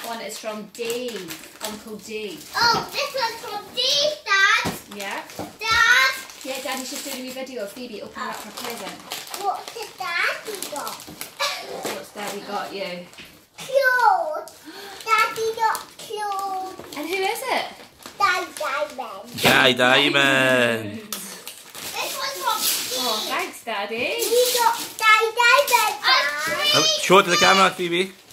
one is from Dave, Uncle Dave. Oh, this one's from Dave, Dad. Yeah? Dad. Yeah, Daddy's just doing a new video of Phoebe opening up her present. What did Daddy got? What's Daddy got you? Clothes. Daddy got clothes. And who is it? Diamond. Diamond. This one's from Steve. Oh, thanks, Daddy. We got Diamond. Show it to the camera, Phoebe.